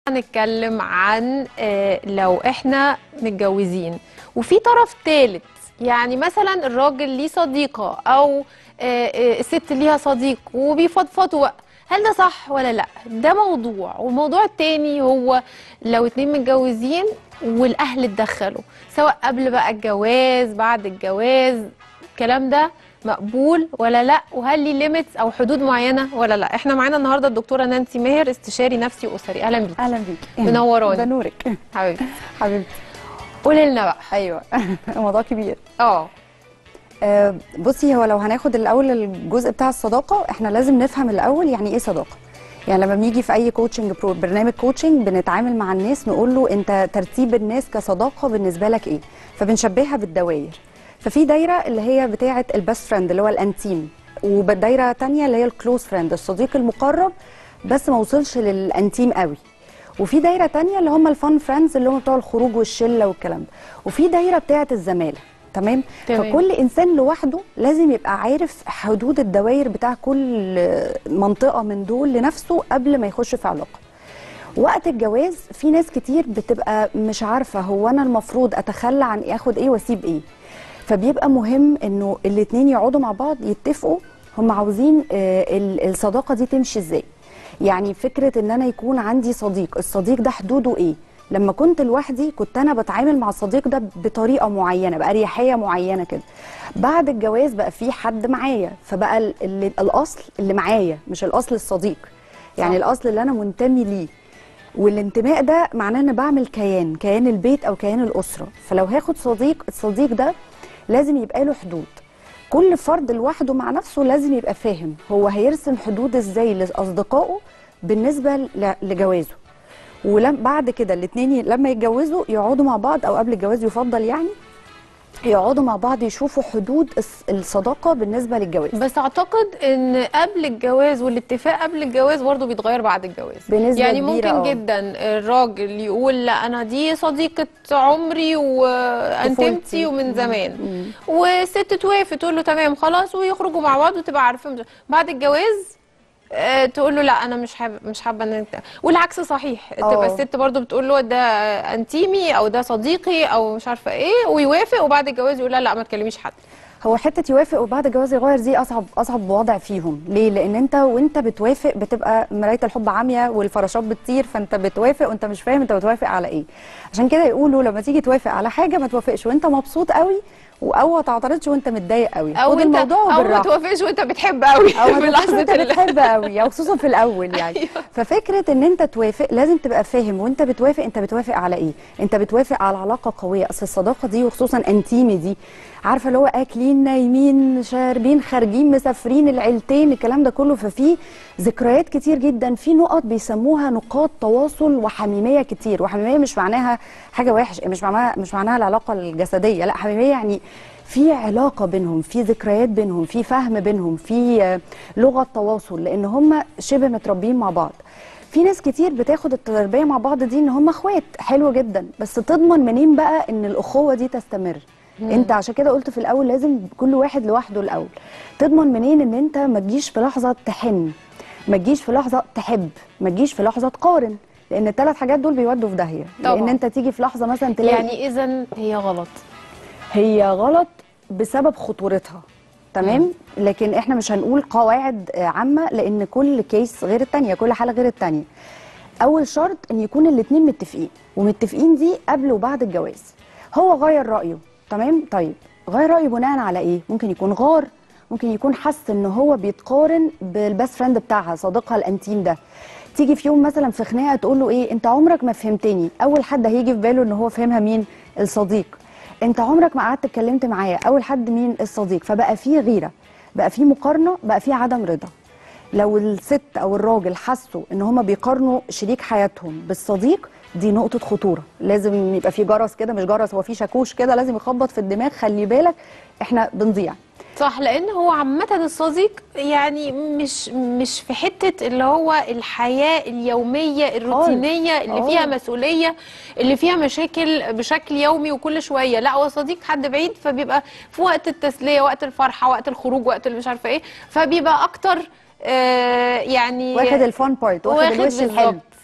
هنتكلم عن لو احنا متجوزين وفي طرف ثالث، يعني مثلا الراجل ليه صديقة او الست ليها صديق وبيفضفضوا، هل ده صح ولا لا؟ ده موضوع. والموضوع التاني هو لو اتنين متجوزين والاهل اتدخلوا، سواء قبل بقى الجواز بعد الجواز، الكلام ده مقبول ولا لا؟ وهل ليه ليميتس او حدود معينه ولا لا؟ احنا معانا النهارده الدكتوره نانسي ماهر، استشاري نفسي واسري. اهلا بيكي. اهلا بيكي، منوراني. ده نورك حبيبتي. حبيبتي، قولي لنا بقى. ايوه. الموضوع كبير. بصي، هو لو هناخد الاول الجزء بتاع الصداقه، احنا لازم نفهم الاول يعني ايه صداقه. يعني لما بنيجي في اي كوتشنج برنامج كوتشنج بنتعامل مع الناس، نقول له انت ترتيب الناس كصداقه بالنسبه لك ايه، فبنشبهها بالدوائر. ففي دايره اللي هي بتاعه البست فريند اللي هو الانتيم، ودايره ثانيه اللي هي الكلوز فريند الصديق المقرب بس ما وصلش للانتيم قوي، وفي دايره تانية اللي هم الفان فريندز اللي هم بتوع الخروج والشله والكلام ده، وفي دايره بتاعه الزماله. تمام. فكل انسان لوحده لازم يبقى عارف حدود الدوائر بتاع كل منطقه من دول لنفسه قبل ما يخش في علاقه. وقت الجواز في ناس كتير بتبقى مش عارفه هو انا المفروض اتخلى عن اخد ايه واسيب ايه، فبيبقى مهم انه الاتنين يقعدوا مع بعض يتفقوا هم عاوزين الصداقه دي تمشي ازاي. يعني فكره ان انا يكون عندي صديق، الصديق ده حدوده ايه؟ لما كنت لوحدي كنت انا بتعامل مع الصديق ده بطريقه معينه، باريحيه معينه كده. بعد الجواز بقى في حد معايا، فبقى الاصل اللي معايا مش الاصل الصديق. يعني الاصل اللي انا منتمي ليه، والانتماء ده معناه ان بعمل كيان البيت او كيان الاسره. فلو هاخد صديق، الصديق ده لازم يبقى له حدود. كل فرد لوحده مع نفسه لازم يبقى فاهم هو هيرسم حدود ازاي لاصدقائه بالنسبه لجوازه. وبعد كده الاثنين لما يتجوزوا يقعدوا مع بعض، او قبل الجواز يفضل يعني يقعدوا مع بعض يشوفوا حدود الصداقه بالنسبه للجواز. بس اعتقد ان قبل الجواز والاتفاق قبل الجواز برضه بيتغير بعد الجواز بنسبه يعني كبيرة. ممكن جدا الراجل يقول لا انا دي صديقه عمري وانتمتي ومن زمان، والست توافق تقول له تمام خلاص، ويخرجوا مع بعض وتبقى عارفين. بعد الجواز تقول له لا انا مش حابه ان انت، والعكس صحيح. تبقى الست برضو بتقول له ده انتيمي او ده صديقي او مش عارفه ايه، ويوافق، وبعد الجواز يقول لا ما تكلميش حد. هو حته يوافق وبعد الجواز يغير دي اصعب وضع فيهم. ليه؟ لان انت وانت بتوافق بتبقى مرايه الحب عاميه والفراشات بتطير، فانت بتوافق وانت مش فاهم انت بتوافق على ايه. عشان كده يقولوا لما تيجي توافق على حاجه ما توافقش وانت مبسوط قوي، او ما تعترضش وانت متضايق قوي، خد الموضوع بالراحه، او ما توافقش وانت بتحب قوي، او ما توافقش وانت بتحب قوي، او خصوصا في الاول يعني. أيوة. ففكره ان انت توافق لازم تبقى فاهم وانت بتوافق انت بتوافق على ايه. انت بتوافق على علاقه قويه، اصل الصداقه دي وخصوصا انتيمي دي، عارفه اللي هو اكلين نايمين شاربين خارجين مسافرين العيلتين الكلام ده كله، ففي ذكريات كتير جدا، في نقط بيسموها نقاط تواصل وحميميه كتير. وحميميه مش معناها حاجه وحشه، مش معناها العلاقه الجسديه، لا، حميميه يعني في علاقه بينهم، في ذكريات بينهم، في فهم بينهم، في لغه تواصل، لان هم شبه متربيين مع بعض. في ناس كتير بتاخد التربيه مع بعض دي ان هم اخوات، حلو جدا، بس تضمن منين بقى ان الاخوه دي تستمر؟ انت عشان كده قلت في الاول لازم كل واحد لوحده الاول. تضمن منين ان انت ما تجيش في لحظه تحن، ما تجيش في لحظه تحب، ما تجيش في لحظه تقارن، لان الثلاث حاجات دول بيودوا في داهيه. لان انت تيجي في لحظه مثلا تلاقي، يعني اذا هي غلط بسبب خطورتها. تمام. لكن احنا مش هنقول قواعد عامه، لان كل كيس غير الثانيه، كل حاله غير الثانيه. اول شرط ان يكون الاثنين متفقين، ومتفقين دي قبل وبعد الجواز. هو غير رايه، تمام، طيب غير رايه بناء على ايه؟ ممكن يكون غار، ممكن يكون حس ان هو بيتقارن بالبست فريند بتاعها، صديقها الانتيم ده. تيجي في يوم مثلا في خناقه تقول له ايه، انت عمرك ما فهمتني. اول حد هيجي في باله ان هو فهمها مين؟ الصديق. انت عمرك ما قعدت اتكلمت معايا، اول حد مين؟ الصديق. فبقى في غيره، بقى في مقارنه، بقى في عدم رضا. لو الست او الراجل حسوا ان هما بيقارنوا شريك حياتهم بالصديق، دي نقطه خطوره. لازم يبقى في جرس كده، مش جرس، هو في شاكوش كده لازم يخبط في الدماغ، خلي بالك احنا بنضيع. صح، لان هو عامه الصديق يعني مش في حته اللي هو الحياه اليوميه الروتينيه اللي فيها مسؤوليه، اللي فيها مشاكل بشكل يومي وكل شويه. لا، هو صديق حد بعيد، فبيبقى في وقت التسليه، وقت الفرحه، وقت الخروج، وقت اللي مش عارفه ايه، فبيبقى اكتر يعني واخد الفان بارت، واخد الوش الحلو.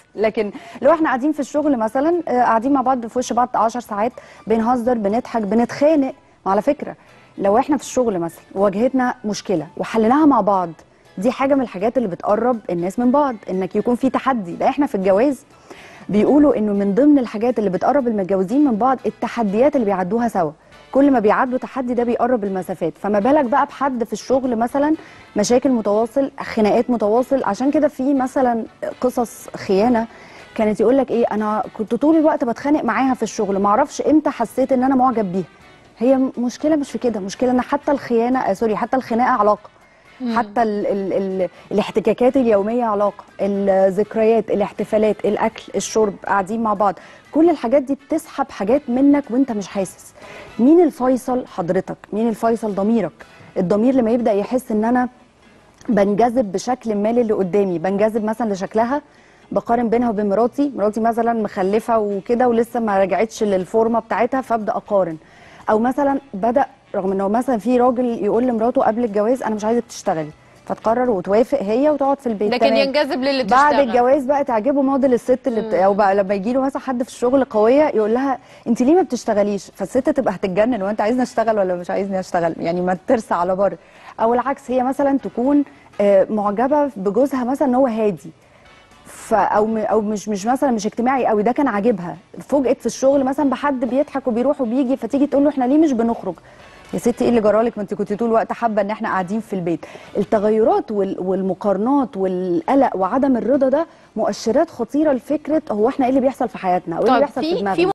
لكن لو احنا قاعدين في الشغل مثلا، قاعدين مع بعض في وش بعض 10 ساعات، بنهزر بنضحك بنتخانق. وعلى فكره لو احنا في الشغل مثلا واجهتنا مشكله وحليناها مع بعض، دي حاجه من الحاجات اللي بتقرب الناس من بعض، انك يكون في تحدي. ده احنا في الجواز بيقولوا انه من ضمن الحاجات اللي بتقرب المتجوزين من بعض التحديات اللي بيعدوها سوا. كل ما بيعدوا تحدي ده بيقرب المسافات، فما بالك بقى بحد في الشغل مثلا مشاكل متواصل، خناقات متواصل. عشان كده في مثلا قصص خيانه كانت يقول لك ايه، انا كنت طول الوقت بتخانق معاها في الشغل، ما اعرفش امتى حسيت ان انا معجب بيها. هي مشكله مش في كده، مشكله ان حتى الخيانه حتى الخناقه علاقه، حتى ال الاحتكاكات اليوميه علاقه، الذكريات، الاحتفالات، الاكل، الشرب، قاعدين مع بعض، كل الحاجات دي بتسحب حاجات منك وانت مش حاسس. مين الفيصل؟ حضرتك. مين الفيصل؟ ضميرك. الضمير لما يبدا يحس ان انا بنجذب بشكل ما للي قدامي، بنجذب مثلا لشكلها، بقارن بينها وبين مراتي مثلا مخلفه وكده ولسه ما رجعتش للفورمه بتاعتها، فابدا اقارن. او مثلا بدا رغم انه مثلا في راجل يقول لمراته قبل الجواز انا مش عايزك تشتغلي، فتقرر وتوافق هي وتقعد في البيت، لكن ينجذب للي بتشتغل. بعد الجواز بقى تعجبه موديل الست اللي او بقى لما يجي له مثلا حد في الشغل قويه يقول لها انت ليه ما بتشتغليش، فالست تبقى هتتجنن، وانت عايزني اشتغل ولا مش عايزني اشتغل، يعني ما ترسى على بر. او العكس، هي مثلا تكون معجبه بجوزها مثلا ان هو هادي، او مش مثلا مش اجتماعي قوي، ده كان عاجبها، فوجئت في الشغل مثلا بحد بيضحك وبيروح وبيجي، فتيجي تقول له احنا ليه مش بنخرج؟ يا ستي ايه اللي جرالك؟ ما انت كنت طول الوقت حابه ان احنا قاعدين في البيت. التغيرات والمقارنات والقلق وعدم الرضا ده مؤشرات خطيره لفكره هو احنا ايه اللي بيحصل في حياتنا او ايه اللي بيحصل في دماغنا.